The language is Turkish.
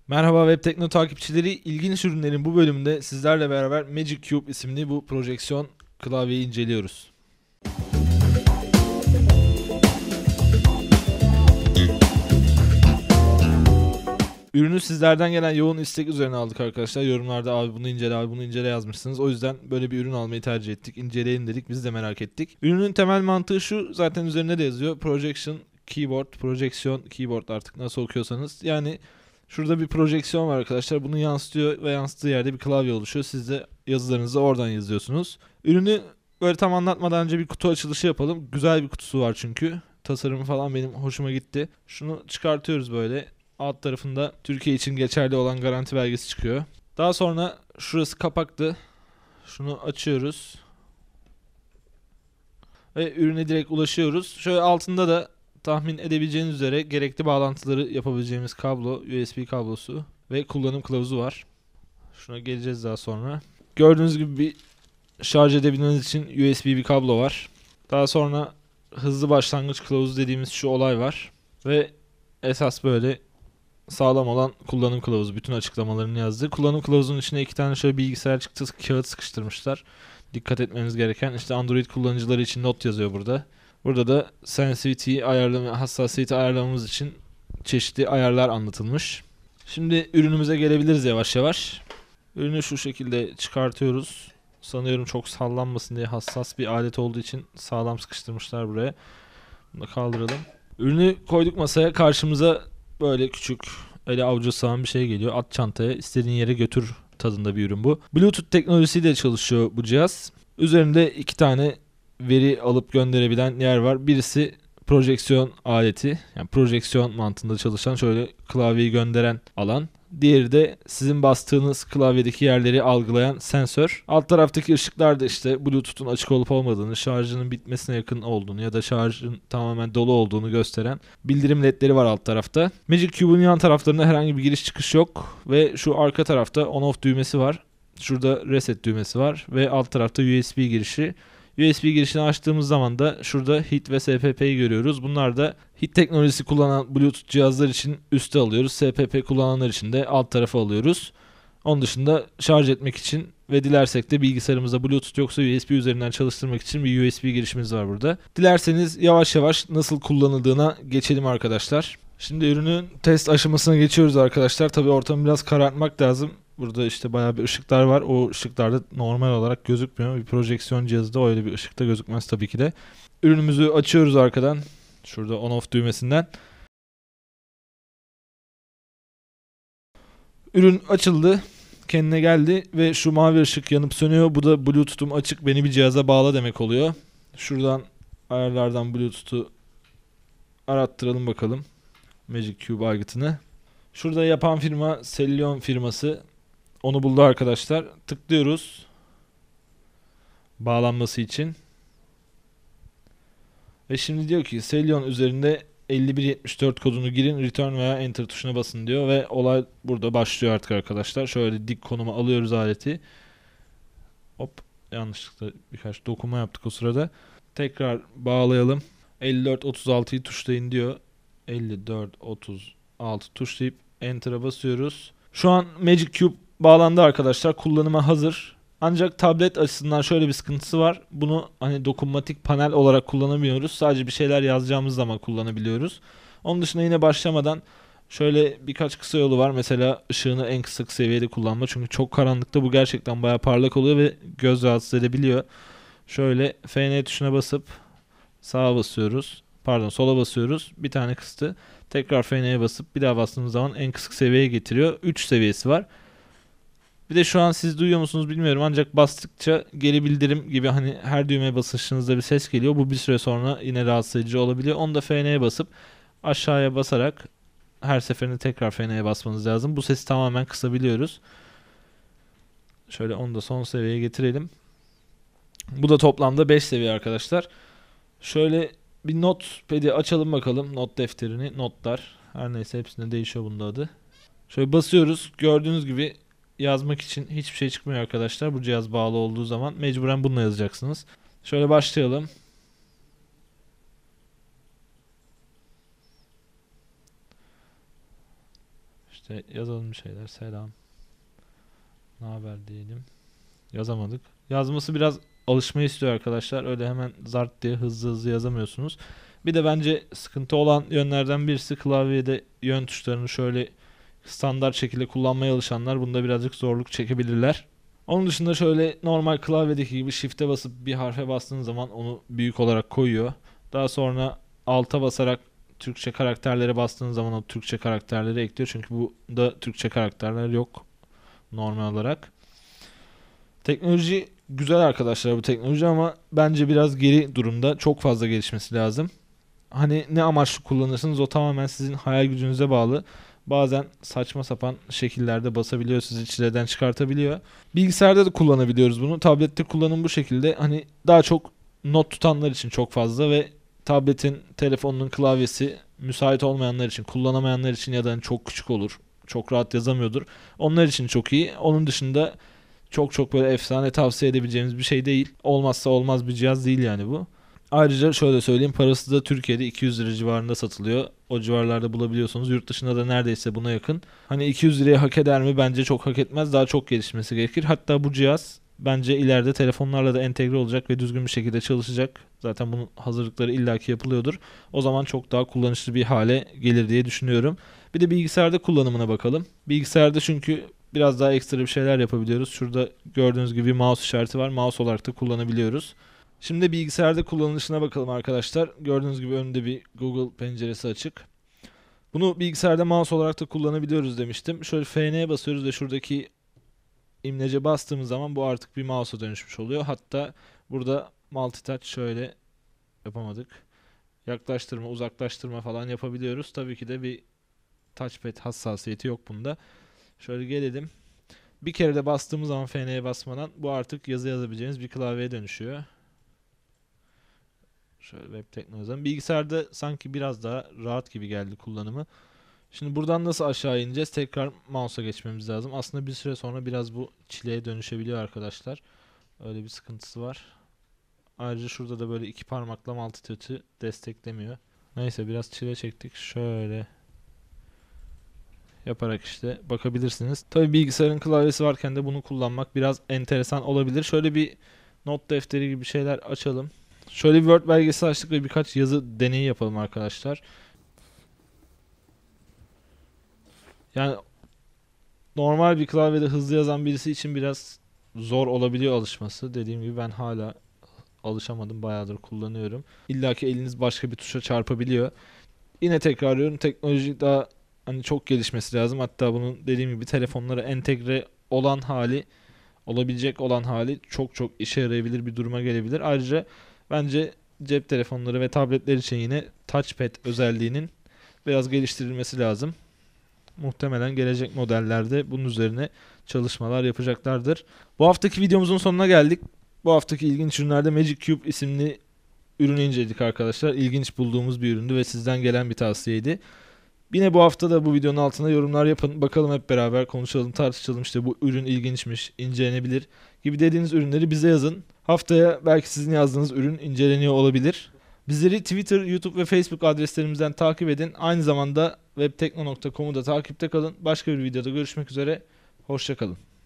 Merhaba Web Tekno takipçileri. İlginç ürünlerin bu bölümünde sizlerle beraber Magic Cube isimli bu projeksiyon klavyeyi inceliyoruz. Ürünü sizlerden gelen yoğun istek üzerine aldık arkadaşlar. Yorumlarda abi bunu incele, abi bunu incele yazmışsınız. O yüzden böyle bir ürün almayı tercih ettik. İnceleyelim dedik. Biz de merak ettik. Ürünün temel mantığı şu. Zaten üzerinde de yazıyor. Projection Keyboard, projeksiyon keyboard artık nasıl okuyorsanız. Yani şurada bir projeksiyon var arkadaşlar. Bunu yansıtıyor ve yansıttığı yerde bir klavye oluşuyor. Siz de yazılarınızı oradan yazıyorsunuz. Ürünü böyle tam anlatmadan önce bir kutu açılışı yapalım. Güzel bir kutusu var çünkü. Tasarımı falan benim hoşuma gitti. Şunu çıkartıyoruz böyle. Alt tarafında Türkiye için geçerli olan garanti belgesi çıkıyor. Daha sonra şurası kapaktı. Şunu açıyoruz. Ve ürüne direkt ulaşıyoruz. Şöyle altında da tahmin edebileceğiniz üzere gerekli bağlantıları yapabileceğimiz kablo, USB kablosu ve kullanım kılavuzu var. Şuna geleceğiz daha sonra. Gördüğünüz gibi bir şarj edebilmeniz için USB bir kablo var. Daha sonra hızlı başlangıç kılavuzu dediğimiz şu olay var. Ve esas böyle sağlam olan kullanım kılavuzu. Bütün açıklamalarını yazdı. Kullanım kılavuzunun içine iki tane şöyle bilgisayar çıktısı kağıt sıkıştırmışlar. Dikkat etmeniz gereken işte Android kullanıcıları için not yazıyor burada. Burada da sensitivity ayarlama, hassasiyeti ayarlamamız için çeşitli ayarlar anlatılmış. Şimdi ürünümüze gelebiliriz yavaş yavaş. Ürünü şu şekilde çıkartıyoruz. Sanıyorum çok sallanmasın diye hassas bir alet olduğu için sağlam sıkıştırmışlar buraya. Bunu da kaldıralım. Ürünü koyduk masaya, karşımıza böyle küçük, ele avuca sığan bir şey geliyor. At çantaya, istediğin yere götür tadında bir ürün bu. Bluetooth teknolojisiyle çalışıyor bu cihaz. Üzerinde iki tane veri alıp gönderebilen yer var. Birisi projeksiyon aleti, yani projeksiyon mantığında çalışan şöyle klavyeyi gönderen alan. Diğeri de sizin bastığınız klavyedeki yerleri algılayan sensör. Alt taraftaki ışıklar da işte Bluetooth'un açık olup olmadığını, şarjının bitmesine yakın olduğunu ya da şarjın tamamen dolu olduğunu gösteren bildirim ledleri var alt tarafta. Magic Cube'un yan taraflarında herhangi bir giriş çıkış yok ve şu arka tarafta on-off düğmesi var. Şurada reset düğmesi var ve alt tarafta USB girişi. USB girişini açtığımız zaman da şurada HIT ve SPP'yi görüyoruz. Bunlar da HIT teknolojisi kullanan Bluetooth cihazlar için üste alıyoruz. SPP kullananlar için de alt tarafa alıyoruz. Onun dışında şarj etmek için ve dilersek de bilgisayarımızda Bluetooth yoksa USB üzerinden çalıştırmak için bir USB girişimiz var burada. Dilerseniz yavaş yavaş nasıl kullanıldığına geçelim arkadaşlar. Şimdi ürünün test aşamasına geçiyoruz arkadaşlar. Tabii ortamı biraz karartmak lazım. Burada işte bayağı bir ışıklar var. O ışıklar da normal olarak gözükmüyor. Bir projeksiyon cihazında öyle bir ışıkta gözükmez tabii ki de. Ürünümüzü açıyoruz arkadan. Şurada on off düğmesinden. Ürün açıldı. Kendine geldi ve şu mavi ışık yanıp sönüyor. Bu da Bluetooth'um açık, beni bir cihaza bağla demek oluyor. Şuradan ayarlardan Bluetooth'u arattıralım bakalım. Magic Cube aygıtını. Şurada yapan firma Cellyon firması. Onu buldu arkadaşlar. Tıklıyoruz. Bağlanması için. Ve şimdi diyor ki Cellyon üzerinde 5174 kodunu girin, return veya enter tuşuna basın diyor ve olay burada başlıyor artık arkadaşlar. Şöyle dik konuma alıyoruz aleti. Hop, yanlışlıkla birkaç dokuma yaptık o sırada. Tekrar bağlayalım. 5436'yı tuşlayın diyor. 5436 tuşlayıp enter'a basıyoruz. Şu an Magic Cube bağlandı arkadaşlar. Kullanıma hazır. Ancak tablet açısından şöyle bir sıkıntısı var. Bunu hani dokunmatik panel olarak kullanamıyoruz. Sadece bir şeyler yazacağımız zaman kullanabiliyoruz. Onun dışında yine başlamadan şöyle birkaç kısa yolu var. Mesela ışığını en kısık seviyede kullanma. Çünkü çok karanlıkta bu gerçekten bayağı parlak oluyor ve göz rahatsız edebiliyor. Şöyle FN tuşuna basıp sağa basıyoruz. Pardon, sola basıyoruz. Bir tane kıstı. Tekrar FN'ye basıp bir daha bastığımız zaman en kısık seviyeye getiriyor. 3 seviyesi var. Bir de şu an siz duyuyor musunuz bilmiyorum, ancak bastıkça geri bildirim gibi hani her düğmeye basışınızda bir ses geliyor. Bu bir süre sonra yine rahatsız edici olabiliyor. Onu da FN'ye basıp aşağıya basarak her seferinde tekrar FN'ye basmanız lazım. Bu sesi tamamen kısabiliyoruz. Şöyle onu da son seviyeye getirelim. Bu da toplamda 5 seviye arkadaşlar. Şöyle bir notepad'i açalım bakalım. Not defterini, notlar. Her neyse hepsinde değişiyor bunun da adı. Şöyle basıyoruz. Gördüğünüz gibi yazmak için hiçbir şey çıkmıyor arkadaşlar. Bu cihaz bağlı olduğu zaman mecburen bununla yazacaksınız. Şöyle başlayalım. İşte yazalım bir şeyler. Selam. Ne haber diyelim. Yazamadık. Yazması biraz alışmayı istiyor arkadaşlar. Öyle hemen zart diye hızlı hızlı yazamıyorsunuz. Bir de bence sıkıntı olan yönlerden birisi klavyede yön tuşlarını şöyle standart şekilde kullanmaya alışanlar bunda birazcık zorluk çekebilirler. Onun dışında şöyle normal klavyedeki gibi shift'e basıp bir harfe bastığınız zaman onu büyük olarak koyuyor. Daha sonra alta basarak Türkçe karakterlere bastığınız zaman o Türkçe karakterleri ekliyor. Çünkü bu da Türkçe karakterler yok normal olarak. Teknoloji güzel arkadaşlar bu teknoloji ama bence biraz geri durumda. Çok fazla gelişmesi lazım. Hani ne amaçlı kullanırsınız o tamamen sizin hayal gücünüze bağlı. Bazen saçma sapan şekillerde basabiliyor, sizi çileden çıkartabiliyor. Bilgisayarda da kullanabiliyoruz bunu. Tablette kullanım bu şekilde. Hani daha çok not tutanlar için çok fazla ve tabletin, telefonun klavyesi müsait olmayanlar için, kullanamayanlar için ya da hani çok küçük olur, çok rahat yazamıyordur. Onlar için çok iyi. Onun dışında çok böyle efsane tavsiye edebileceğimiz bir şey değil. Olmazsa olmaz bir cihaz değil yani bu. Ayrıca şöyle söyleyeyim, parası da Türkiye'de 200 lira civarında satılıyor. O civarlarda bulabiliyorsunuz. Yurt dışında da neredeyse buna yakın. Hani 200 liraya hak eder mi? Bence çok hak etmez. Daha çok gelişmesi gerekir. Hatta bu cihaz bence ileride telefonlarla da entegre olacak ve düzgün bir şekilde çalışacak. Zaten bunun hazırlıkları illaki yapılıyordur. O zaman çok daha kullanışlı bir hale gelir diye düşünüyorum. Bir de bilgisayarda kullanımına bakalım. Bilgisayarda çünkü biraz daha ekstra bir şeyler yapabiliyoruz. Şurada gördüğünüz gibi mouse işareti var. Mouse olarak da kullanabiliyoruz. Şimdi bilgisayarda kullanılışına bakalım arkadaşlar. Gördüğünüz gibi önünde bir Google penceresi açık. Bunu bilgisayarda mouse olarak da kullanabiliyoruz demiştim. Şöyle F'ye basıyoruz ve şuradaki imlece bastığımız zaman bu artık bir mouse'a dönüşmüş oluyor. Hatta burada multitouch şöyle yapamadık. Yaklaştırma, uzaklaştırma falan yapabiliyoruz. Tabii ki de bir touchpad hassasiyeti yok bunda. Şöyle gelelim. Bir kere de bastığımız zaman F'ye basmadan bu artık yazı yazabileceğiniz bir klavyeye dönüşüyor. Şöyle web teknolojiden. Bilgisayarda sanki biraz daha rahat gibi geldi kullanımı. Şimdi buradan nasıl aşağı ineceğiz? Tekrar mouse'a geçmemiz lazım. Aslında bir süre sonra biraz bu çileye dönüşebiliyor arkadaşlar. Öyle bir sıkıntısı var. Ayrıca şurada da böyle iki parmakla multitouch'ı desteklemiyor. Neyse biraz çile çektik. Şöyle yaparak işte bakabilirsiniz. Tabii bilgisayarın klavyesi varken de bunu kullanmak biraz enteresan olabilir. Şöyle bir not defteri gibi şeyler açalım. Şöyle bir Word belgesi açtık ve birkaç yazı deneyi yapalım arkadaşlar. Yani normal bir klavyede hızlı yazan birisi için biraz zor olabiliyor alışması. Dediğim gibi ben hala alışamadım. Bayağıdır kullanıyorum. İlla ki eliniz başka bir tuşa çarpabiliyor. Yine tekrarlıyorum. Teknoloji daha hani çok gelişmesi lazım. Hatta bunun dediğim gibi telefonlara entegre olan hali, olabilecek olan hali çok işe yarayabilir bir duruma gelebilir. Ayrıca bence cep telefonları ve tabletler için yine touchpad özelliğinin biraz geliştirilmesi lazım. Muhtemelen gelecek modellerde bunun üzerine çalışmalar yapacaklardır. Bu haftaki videomuzun sonuna geldik. Bu haftaki ilginç ürünlerde Magic Cube isimli ürünü inceledik arkadaşlar. İlginç bulduğumuz bir üründü ve sizden gelen bir tavsiyeydi. Yine bu hafta da bu videonun altına yorumlar yapın. Bakalım hep beraber konuşalım, tartışalım. İşte bu ürün ilginçmiş, incelenebilir gibi dediğiniz ürünleri bize yazın. Haftaya belki sizin yazdığınız ürün inceleniyor olabilir. Bizleri Twitter, YouTube ve Facebook adreslerimizden takip edin. Aynı zamanda webtekno.com'u da takipte kalın. Başka bir videoda görüşmek üzere. Hoşça kalın.